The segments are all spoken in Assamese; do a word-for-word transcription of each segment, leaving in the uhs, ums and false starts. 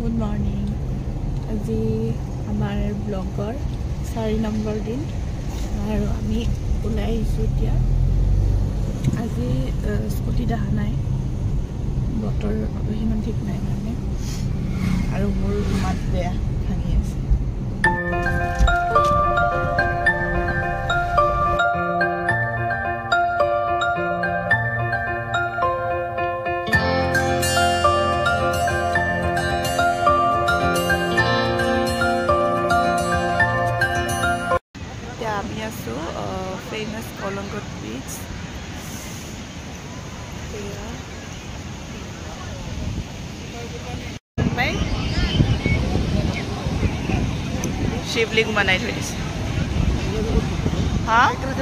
Good morning. আজি আমাৰ ব্লগৰ চাৰি নম্বৰ দিন আৰু আমি ওলাই আহিছোঁ এতিয়া। আজি স্কুটি দেখা নাই, বতৰ সিমান ঠিক নাই মানে, আৰু মোৰ মাত বেয়া ভাঙি আছে। আমি আছো ফেমাস কলংগট বিচ। শিৱলিংগ বনাই থৈ দিছে। হা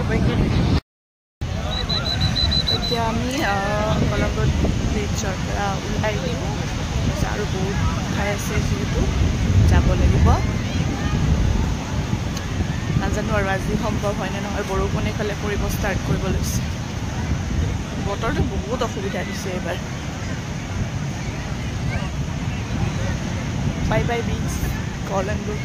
এতিয়া আমি কলংগট বিচৰ পৰা ওলাই দিম আৰু বহুত ঠাই আছে যিহেতু যাব লাগিব। নাজানো আৰু আজি সম্ভৱ হয়নে নহয়, বৰষুণ এইফালে পৰিব ষ্টাৰ্ট কৰিব লৈছে। বতৰটো বহুত অসুবিধা দিছে এইবাৰ। বাই বাই বিচ কলংগট।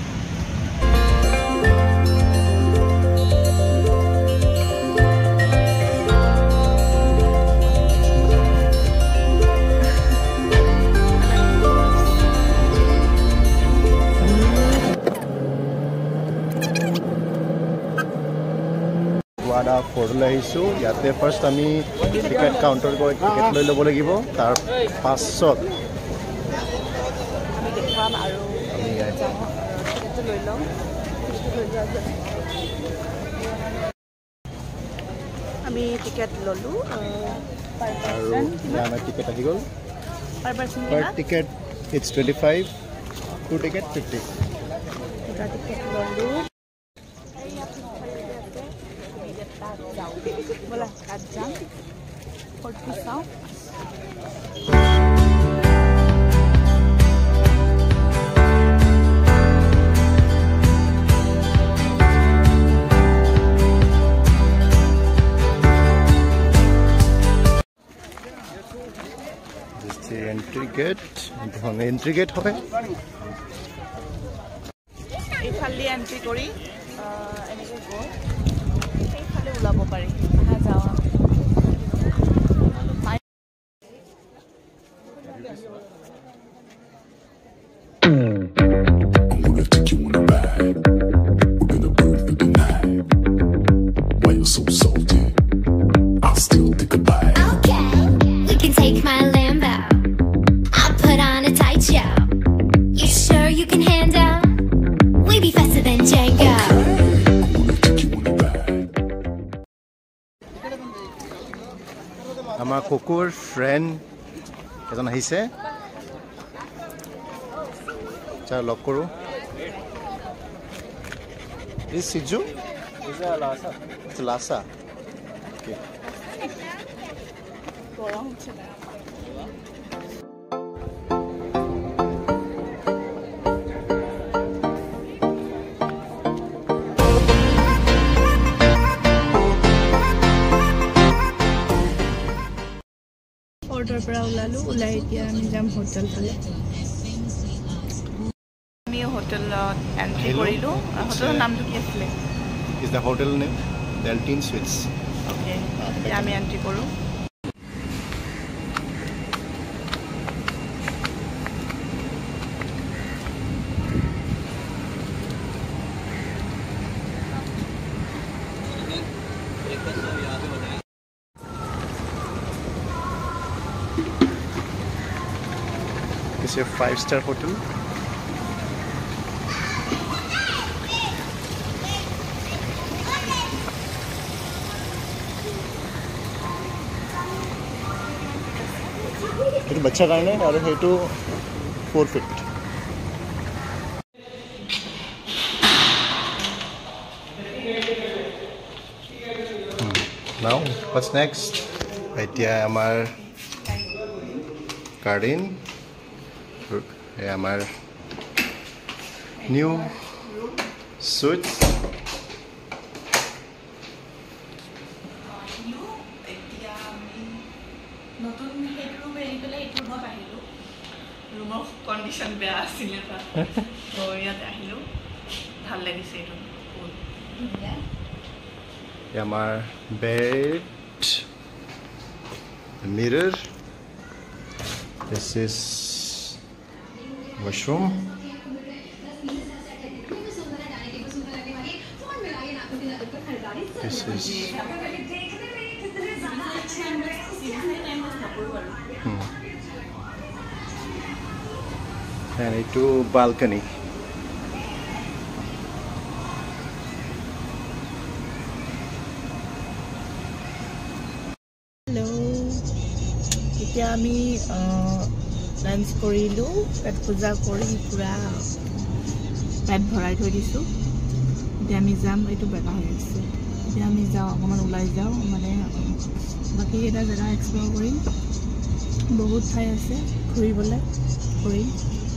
ফ'ৰলৈ আহিছোঁ। ইয়াতে ফাৰ্ষ্ট আমি টিকেট কাউণ্টাৰ গৈ টিকেট লৈ ল'ব লাগিব, তাৰ পাছত আমি টিকেট ল'লোঁ আৰু আমাৰ টিকেট আহি গ'ল। Per ticket it's twenty five, two ticket fifty. দুটা টিকেট ল'লোঁ। ব'লা তাত যাম, ফটো চাওঁ। এন্ট্ৰি গেট, এন্ট্ৰি গেট হয়। এইফালে এন্ট্ৰি কৰি এনেকৈ গৈ সেইফালে ওলাব পাৰি। আহা যাওঁ আমাৰ কুকুৰ ফ্ৰেণ্ড এজন আহিছে, চাৰ লগ কৰোঁ। ইজ সিজু লাছা। ফৰ্টৰ পৰা ওলালোঁ, ওলাই এতিয়া আমি যাম হোটেল ফালে। আমি হোটেলত এণ্ট্ৰি কৰিলোঁ। হোটেলৰ নামটো কি আছিলে? Is the hotel name Deltin Suites. Okay, এতিয়া আমি এণ্ট্ৰি কৰোঁ। It's a five-star hotel. এইটো বাচ্চাৰ কাৰণে আৰু সেইটো four fit. Now, what's next? এতিয়া আমাৰ গাৰ্ডেন, আমাৰ নিউ সুইট। নতুন সেইটো ৰুম এৰি পেলাই এইটো ৰুমত আহিলোঁ। বাথৰুমৰ কণ্ডিশ্যন বেয়া আছিলে তো ইয়াত আহিলোঁ ভাল লাগিছে এইটো আমাৰ bed mirror. This is washroom. This is hmm. and itu balcony. এতিয়া আমি লাঞ্চ কৰিলোঁ পেট পূজা কৰি পূৰা পেট ভৰাই থৈ দিছোঁ এতিয়া আমি যাম এইটো বেকা হৈ আছে এতিয়া আমি যাওঁ অকণমান ওলাই যাওঁ মানে বাকীকেইটা জেগা এক্সপ্ল'ৰ কৰিম বহুত ঠাই আছে ঘূৰিবলৈ কৰিম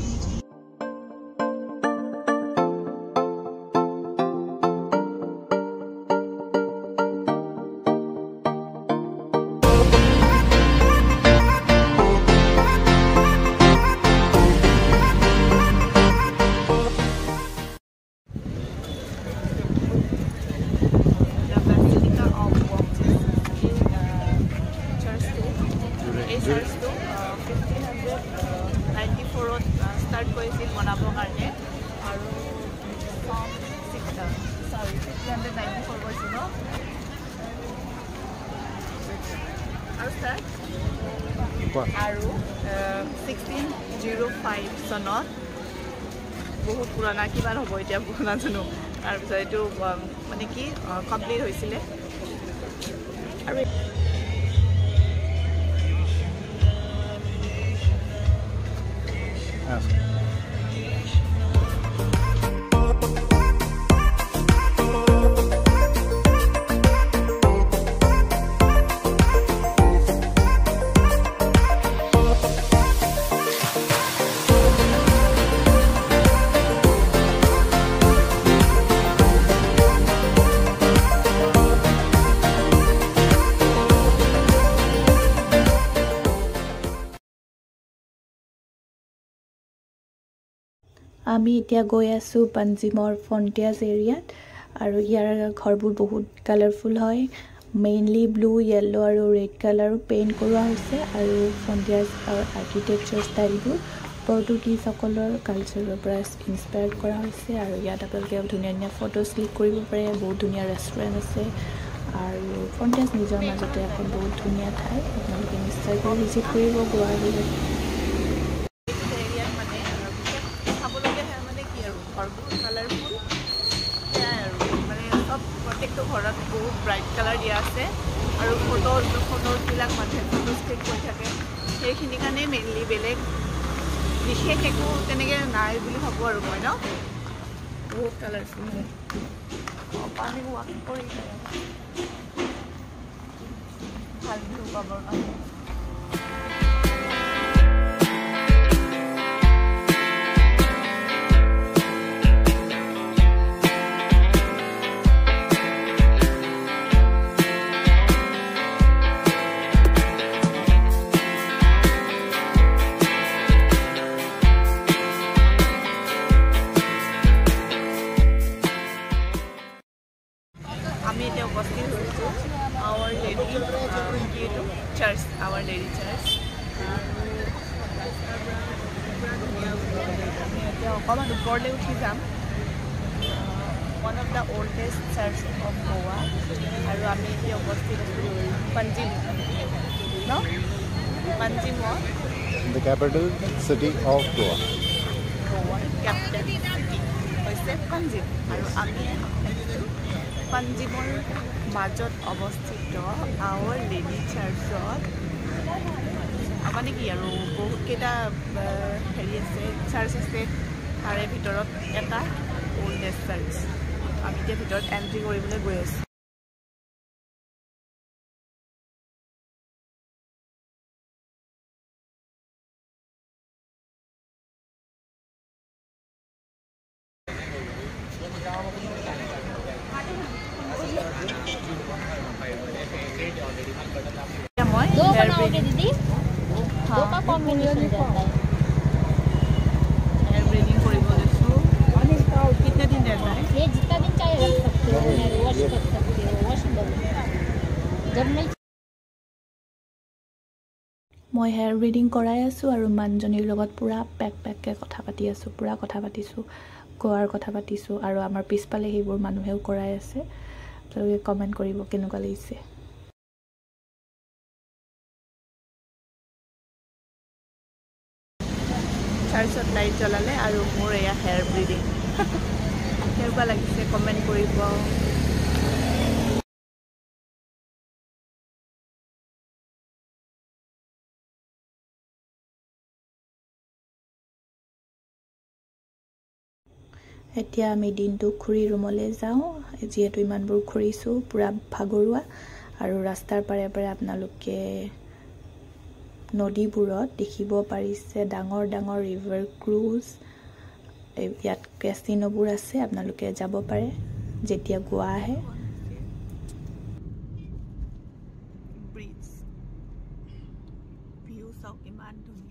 start কৰিছিল বনাবৰ কাৰণে আৰু sorry fifteen ninety-four কৰিছিল ন আৰু start আৰু sixteen oh five চনত বহুত পুৰণা কিমান হ'ব এতিয়া নাজানো তাৰপিছত এইটো মানে কি কমপ্লিট হৈছিলে আৰু আমি এতিয়া গৈ আছোঁ পাঞ্জিমৰ ফ্ৰণ্টিয়াৰ্ছ এৰিয়াত আৰু ইয়াৰ ঘৰবোৰ বহুত কালাৰফুল হয় মেইনলি ব্লু য়েল্লো আৰু ৰেড কালাৰো পেইণ্ট কৰোৱা হৈছে আৰু ফ্ৰণ্টিয়াৰ্ছ আৰ্কিটেকচাৰ ষ্টাইলবোৰ পৰ্তুগীজসকলৰ কালচাৰৰ পৰা ইনস্পায়াৰ্ড কৰা হৈছে আৰু ইয়াত আপোনালোকে ধুনীয়া ধুনীয়া ফটোজ ক্লিক কৰিব পাৰে বহুত ধুনীয়া ৰেষ্টুৰেণ্ট আছে আৰু ফ্ৰণ্টিয়াৰ্ছ নিজৰ মাজতে এখন বহুত ধুনীয়া ঠাই আপোনালোকে নিশ্চয় গৈ ভিজিট কৰিব গোৱা আহিলে প্ৰত্যেকটো ঘৰত বহুত ব্ৰাইট কালাৰ দিয়া আছে আৰু ফটো ফটোবিলাক মানুহে ফটোজ ক্লিক কৰি থাকে সেইখিনিৰ কাৰণে মেইনলি বেলেগ বিশেষ একো তেনেকৈ নাই বুলি ভাবোঁ আৰু মই ন বহুত কালাৰফুল হয় পানী ৱাক কৰি ভাল ভিউ পাবৰ কাৰণে Our Lady uh, Church, Our Lady Church. One of the oldest church of Goa. And we are Panjim. No? Panjim what? The capital city of Goa. Goa, capital city. Panjim. And we are পাঞ্জিমৰ মাজত অৱস্থিত আৱাৰ লেডি চাৰ্চত মানে কি আৰু বহুত কেইটা হেৰি আছে চাৰ্চ আছে তাৰে ভিতৰত এটা ওল্ডেষ্ট চাৰ্চ আমি এতিয়া ভিতৰত এণ্ট্ৰি কৰিবলৈ গৈ আছোঁ दो बनाओगे दीदी दो का कॉम्बिनेशन रहता है মই হেয়াৰ ব্ৰিডিং কৰাই আছোঁ আৰু মানুহজনীৰ লগত পূৰা পেক পেককৈ কথা পাতি আছোঁ, পূৰা কথা পাতিছোঁ, গোৱাৰ কথা পাতিছোঁ আৰু আমাৰ পিছফালে সেইবোৰ মানুহেও কৰাই আছে। আপোনালোকে কমেণ্ট কৰিব কেনেকুৱা লাগিছে। তাৰপিছত লাইট জ্বলালে আৰু মোৰ এয়া হেয়াৰ ব্ৰিডিং কেনেকুৱা লাগিছে কমেণ্ট কৰিব। এতিয়া আমি দিনটো খুৰী ৰুমলৈ যাওঁ, যিহেতু ইমানবোৰ ঘূৰিছোঁ, পূৰা ভাগৰুৱা। আৰু ৰাস্তাৰ পাৰে পাৰে আপোনালোকে নদীবোৰত দেখিব পাৰিছে ডাঙৰ ডাঙৰ ৰিভাৰ ক্ৰুজ। ইয়াত কেচিনোবোৰ আছে, আপোনালোকে যাব পাৰে যেতিয়া গোৱা আহে। ব্ৰিজ ভিউ চাওক ইমান ধুনীয়া।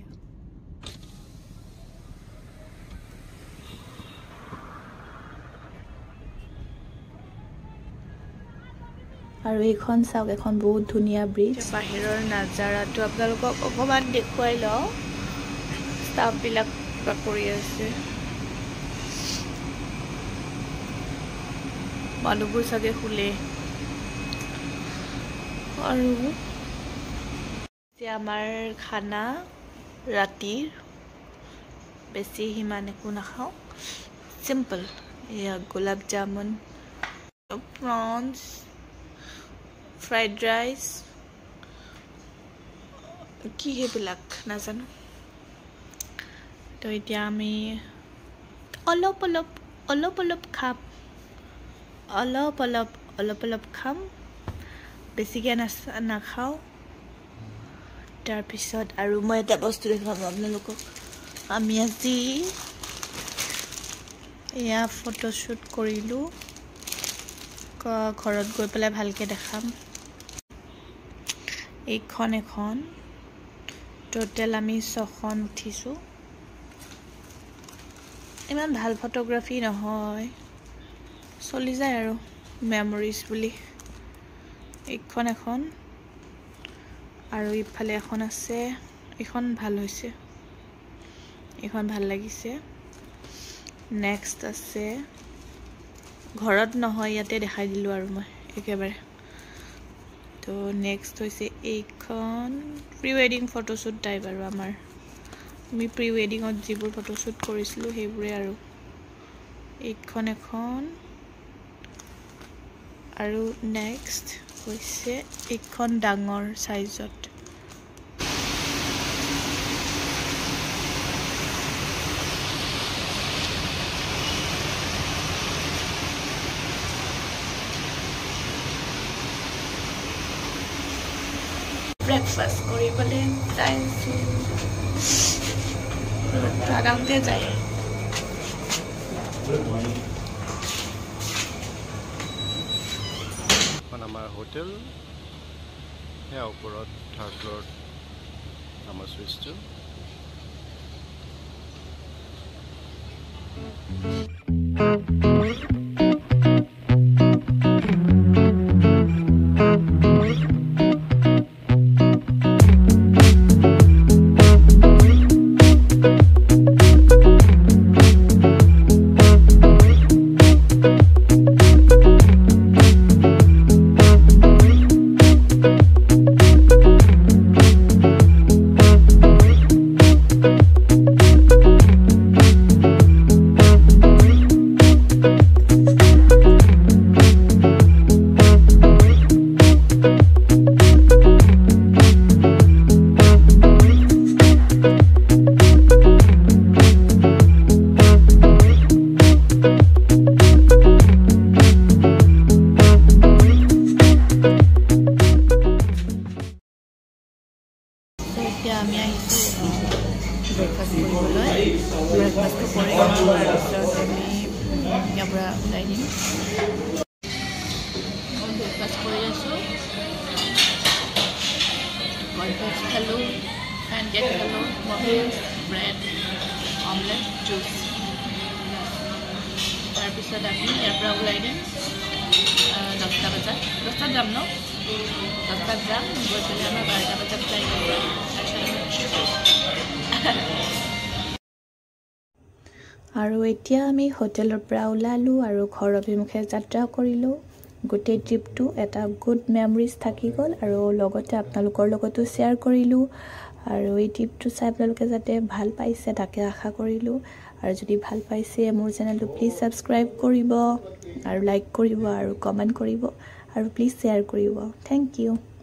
আৰু এইখন চাওক, এখন বহুত ধুনীয়া ব্ৰিজ। বাহিৰৰ নাজাৰাটো আপোনালোকক অকণমান দেখুৱাই লওঁ। ষ্টাফবিলাক কিবা কৰি আছে, মানুহবোৰ চাগে শুলে। আৰু আমাৰ খানা ৰাতিৰ বেছি সিমান একো নাখাওঁ, চিম্পল। এয়া gulab jamun, prawns, fried rice, কি সেইবিলাক নাজানো। তো এতিয়া আমি অলপ অলপ অলপ অলপ খাম, অলপ অলপ অলপ অলপ খাম, বেছিকৈ নাখাওঁ। তাৰপিছত আৰু মই এটা বস্তু দেখাম আপোনালোকক। আমি আজি এয়া ফটোশ্বুট কৰিলোঁ, ঘৰত গৈ পেলাই ভালকৈ দেখাম। এইখন এখন টোটেল আমি ছখন উঠিছোঁ। ইমান ভাল ফটোগ্ৰাফী নহয়, চলি যায় আৰু মেমৰিজ বুলি। এইখন এখন আৰু ইফালে এখন আছে, এইখন ভাল হৈছে, এইখন ভাল লাগিছে। নেক্সট আছে, ঘৰত নহয় ইয়াতে দেখাই দিলোঁ আৰু মই একেবাৰে। তো নেক্সট হৈছে এইখন প্ৰি ৱেডিং ফটোশ্বুট টাইপ আৰু আমাৰ আমি প্ৰি ৱেডিঙত যিবোৰ ফটোশ্বুট কৰিছিলোঁ সেইবোৰে আৰু। এইখন এখন আৰু নেক্সট হৈছে এইখন ডাঙৰ চাইজত। ব্ৰেকফাষ্ট কৰিবলৈ যাইছোঁ, আৰামতে যায়। আমাৰ হোটেল সেয়া ওপৰত থাৰ্ড ফ্ল'ৰত আমাৰ চুইচটো। এতিয়া আমি আহিছোঁ ব্ৰেকফাষ্ট কৰিবলৈ। ব্ৰেকফাষ্টটো কৰি তাৰপিছত আমি ইয়াৰ পৰা ওলাই দিম। মই ব্ৰেকফাষ্ট কৰি আছোঁ, কলফেক্স খালোঁ, পেনকেক খালোঁ, মফিনছ, ব্ৰেড, অমলেট, জুচ। তাৰপিছত আমি ইয়াৰ পৰা ওলাই দিম দহটা বজাত। দহটাত যাম ন? দহটাত যাম গৈ পেলাই আমাৰ বাৰটা বজাত ফ্লাইট আৰু এতিয়া আমি হোটেলৰ পৰা ওলালোঁ আৰু ঘৰ অভিমুখে যাত্ৰা কৰিলোঁ। গোটেই ট্ৰিপটো এটা গুড মেমৰিজ থাকি গ'ল আৰু লগতে আপোনালোকৰ লগতো শ্বেয়াৰ কৰিলোঁ। আৰু এই ট্ৰিপটো চাই আপোনালোকে যাতে ভাল পাইছে তাকে আশা কৰিলোঁ। আৰু যদি ভাল পাইছে মোৰ চেনেলটো প্লিজ ছাবস্ক্ৰাইব কৰিব আৰু লাইক কৰিব আৰু কমেণ্ট কৰিব আৰু প্লিজ শ্বেয়াৰ কৰিব। Thank U.